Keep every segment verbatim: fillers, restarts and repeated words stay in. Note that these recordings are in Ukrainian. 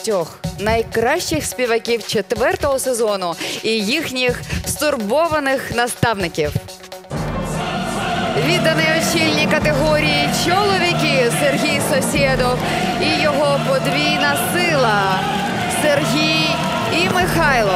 шістьох найкращих співаків четвертого сезону і їхніх стурбованих наставників. Відданий очільній категорії чоловіки Сергій Сосєдов і його подвійна сила Сергій і Михайло.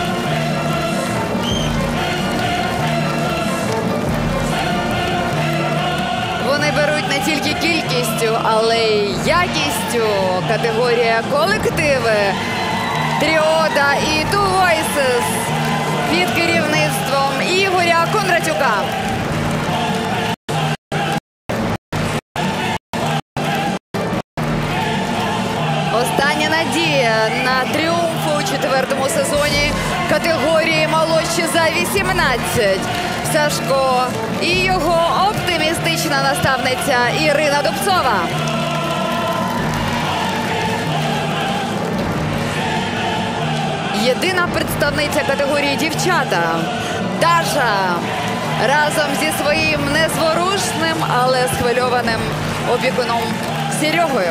Вони беруть не тільки кількістю, але й якістю. Категорія колективи Тріода і Two Voices під керівництвом Ігоря Кондратюка. Остання надія на тріумф у четвертому сезоні категорії молодші за вісімнадцять. Сашко і його оптимістична наставниця Ірина Дубцова. Єдина представниця категорії дівчата Даша разом зі своїм незворушним, але схвильованим опікуном Серегою.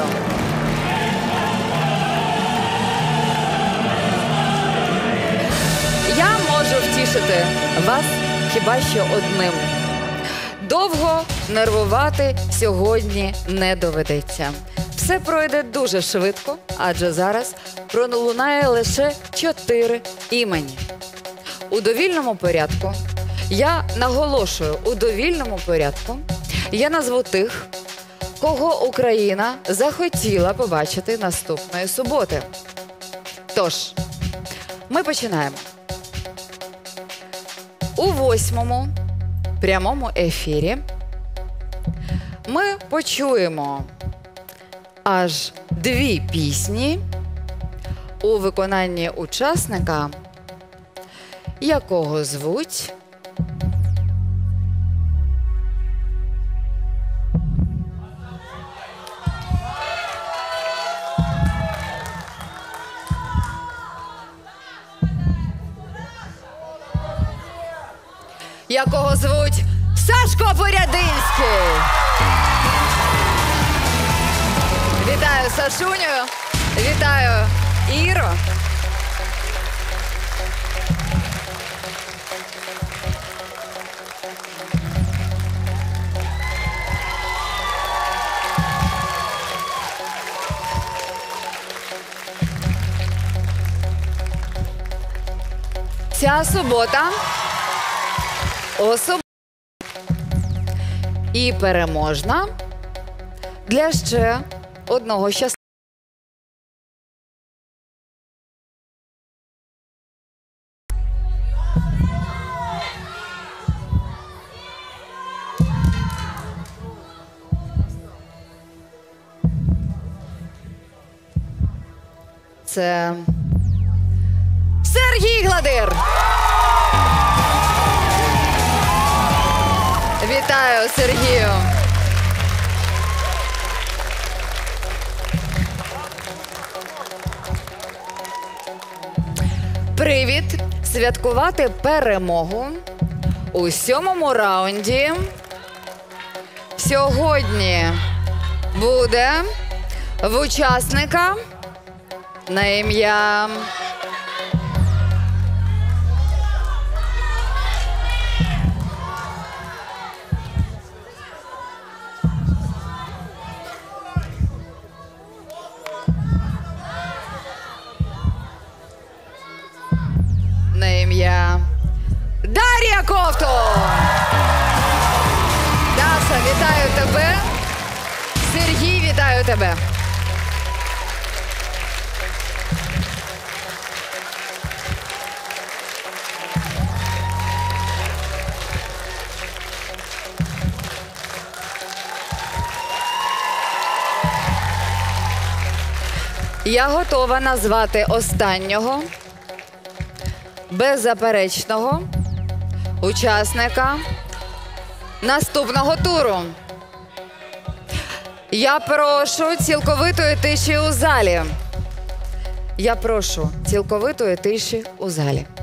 Я можу втішити вас хіба що одним. Довго нервувати сьогодні не доведеться. Все пройде дуже швидко, адже зараз пролунає лише чотири імені. У довільному порядку, я наголошую, у довільному порядку, я назву тих, кого Україна захотіла побачити наступної суботи. Тож, ми починаємо. У восьмому прямому ефірі ми почуємо аж дві пісні у виконанні учасника, якого звуть якого звуть Сашко Порядинський. Вітаю, Сашуню. Вітаю, Іро. Ця субота особа і переможна для ще одного щасливого. Це Сергій Гладир. Вітаю, Сергію. Привід святкувати перемогу у сьомому раунді сьогодні буде в учасника на ім'я на ім'я Дар'я Ковтун. Даша, вітаю тебе. Сергій, вітаю тебе. Я готова назвати останнього беззаперечного учасника наступного туру. Я прошу цілковитої тиші у залі. Я прошу цілковитої тиші у залі.